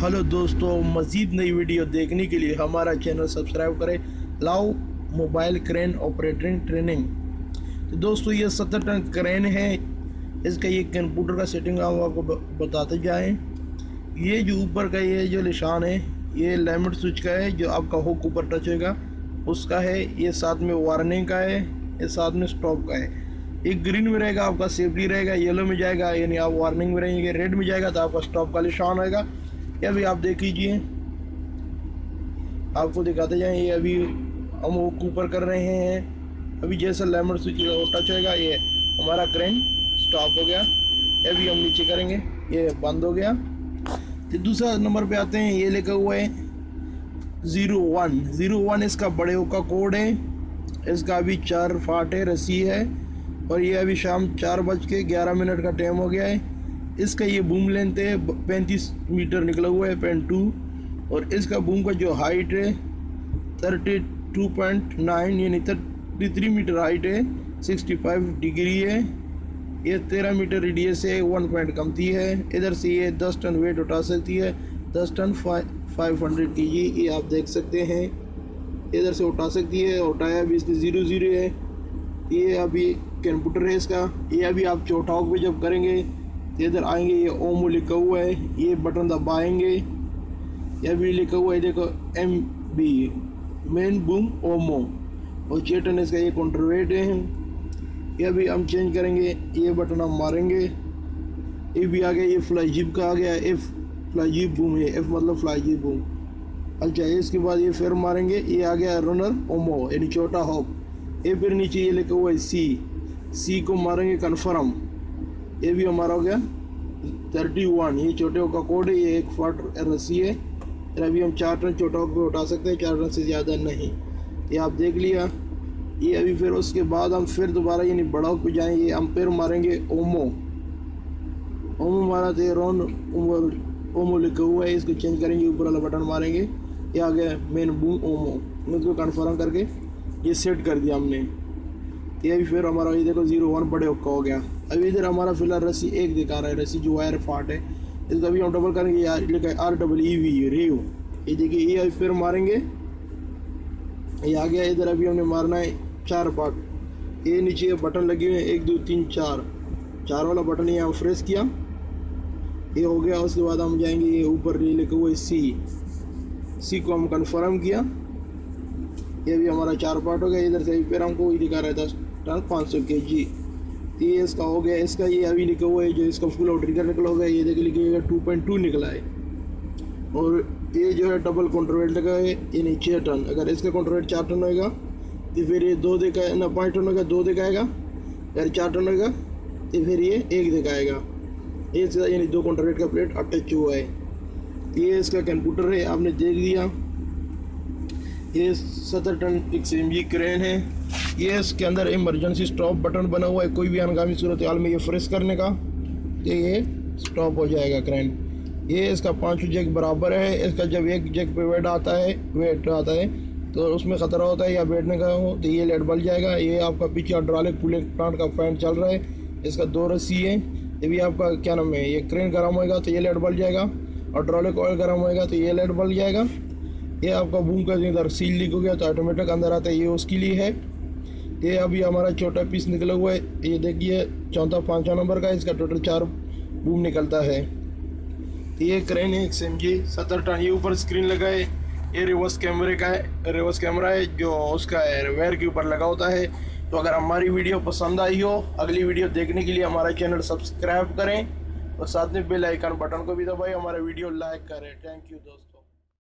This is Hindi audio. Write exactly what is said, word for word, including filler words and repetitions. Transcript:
हेलो दोस्तों, मज़ीद नई वीडियो देखने के लिए हमारा चैनल सब्सक्राइब करें। लाओ मोबाइल क्रेन ऑपरेटिंग ट्रेनिंग। तो दोस्तों ये सत्तर टन क्रेन है। इसका ये कंप्यूटर का सेटिंग हम आपको बताते जाएं। ये जो ऊपर का ये जो निशान है ये लिमिट स्विच का है, जो आपका हुक ऊपर टच होगा उसका है। ये साथ में वार्निंग का है, ये साथ में स्टॉप का है। एक ग्रीन में रहेगा आपका सेफ्टी रहेगा, येलो में जाएगा यानी आप वार्निंग में रहेंगे, रेड में जाएगा तो आपका स्टॉप का निशान होगा। ये अभी आप देख लीजिए, आपको दिखाते जाएं। ये अभी हम वो ऊपर कर रहे हैं। अभी जैसा लेमर स्विच टच होएगा ये हमारा क्रेन स्टॉप हो गया। ये अभी हम नीचे करेंगे, ये बंद हो गया। तो दूसरा नंबर पे आते हैं, ये लिखा हुआ है ज़ीरो वन ज़ीरो वन इसका बड़े का कोड है। इसका अभी चार फाट है, रस्सी है, और ये अभी शाम चार बज के ग्यारह मिनट का टाइम हो गया है। इसका ये बूम लेंथ है पैंतीस मीटर निकला हुआ है, पॉइंट टू। और इसका बूम का जो हाइट है थर्टी टू पॉइंट नाइन यानी थर्टी थ्री मीटर हाइट है, सिक्सटी फाइव डिग्री है। ये तेरह मीटर रेडियस है, वन पॉइंट कमती है। इधर से ये दस टन वेट उठा सकती है, दस टन फाइव हंड्रेड के जी, ये आप देख सकते हैं। इधर से उठा सकती है, उठाया भी इसकी ज़ीरो ज़ीरो है। ये अभी कंप्यूटर है इसका। ये अभी आप चौठाव पे जब करेंगे इधर आएंगे, ये ओमो लिखा हुआ है, ये बटन दबाएंगे, ये भी लिखा हुआ है देखो एम बी मेन बूम ओमो, और चेटन इसका ये कॉन्ट्रवेट है। ये भी हम चेंज करेंगे, ये बटन हम मारेंगे, ये भी आ गया। ये फ्लाई जीप का आ गया, एफ फ्लाई जीप बूम है, एफ मतलब फ्लाई जीप बूम। अच्छा, इसके बाद ये फिर मारेंगे, ये आ गया रनर ओमो यानी छोटा हॉप। ये फिर नीचे ये लिखा हुआ है सी सी को मारेंगे कन्फर्म। ये भी हमारा हो गया थर्टी वन, ये छोटे का कोड है, ये एक फट रस्सी है। अभी हम चार टन छोटा पे उठा सकते हैं, चार टन से ज़्यादा नहीं। ये आप देख लिया। ये अभी फिर उसके बाद हम फिर दोबारा यानी बड़ा पे जाएंगे, हम फिर मारेंगे ओमो ओमो मारा थे रोन ओमो लिखा हुआ है, इसको चेंज करेंगे, ऊपर वाला बटन मारेंगे, ये आ गया मेन बूम ओमो। इसको कन्फर्म करके ये सेट कर दिया हमने। ये भी फिर हमारा ये देखो ज़ीरो वन बड़े का हो गया। अभी इधर हमारा फिलहाल रस्सी एक दिखा रहा है, रस्सी जो वायर फाट है। इसका अभी हम डबल करेंगे, यार लिखा है R double E V rev. ये देखिए, ये अभी फिर मारेंगे, ये आ गया। इधर अभी हमने मारना है चार पार्ट। ये नीचे बटन लगे हुए हैं, एक दो तीन चार, चार वाला बटन ये हम प्रेस किया, ये हो गया। उसके बाद हम जाएंगे, ये ऊपर ये लिखा हुआ है सी सी को हम कन्फर्म किया। ये भी हमारा चार पार्ट हो गया। इधर से फिर हमको ये दिखा रहा है दस टन पाँच सौ के जी, ये इसका हो गया। इसका ये अभी लिखा हुआ है जो इसका फुल आउट ट्रिगर निकला होगा, ये देख लीजिएगा टू पॉइंट टू निकला है। और ये जो है डबल कॉन्ट्रवेट लगा है, ये नहीं छः टन। अगर इसका कॉन्ट्रवेट चार टन होगा तो फिर ये दो दिखा ना, पाँच टन होगा दो दिखाएगा। अगर चार टन होगा तो फिर ये एक दिखाएगा। ये इसका यानी दो कॉन्ट्रवेट का प्लेट अटैच हुआ है। ये इसका कंप्यूटर है, आपने देख लिया। ये सत्तर टन एक एम जी क्रेन है। ये इसके अंदर इमरजेंसी स्टॉप बटन बना हुआ है, कोई भी अनगामी सूरत हाल में ये फ्रेश करने का तो ये स्टॉप हो जाएगा क्रेन। ये इसका पांचों जैक बराबर है। इसका जब एक जैक पे वेट आता है वेट आता है तो उसमें ख़तरा होता है या बैठने का हो तो ये लाइट बल जाएगा। ये आपका पीछे हाइड्रोलिक कूलिंग प्लांट का फैन चल रहा है, इसका दो रस्सी है। ये भी आपका क्या नाम है, ये क्रेन गर्म होएगा तो ये लाइट बल जाएगा, हाइड्रोलिक ऑयल गर्म होएगा तो ये लाइट बल जाएगा। ये आपका बूम का इधर सील लीक हो गया तो ऑटोमेटिक अंदर आता है, ये उसके लिए है। ये अभी हमारा छोटा पीस निकला हुआ है, ये देखिए चौथा पाँचवा नंबर का, इसका टोटल चार बूम निकलता है। ये क्रेन है एक एम जी सत्तर टन। ये ऊपर स्क्रीन लगा है, ये रिवर्स कैमरे का है, रिवर्स कैमरा है जो उसका है वेयर के ऊपर लगा होता है। तो अगर हमारी वीडियो पसंद आई हो, अगली वीडियो देखने के लिए हमारा चैनल सब्सक्राइब करें और साथ में बेल आइकन बटन को भी दबाएं, हमारा वीडियो लाइक करें। थैंक यू दोस्तों।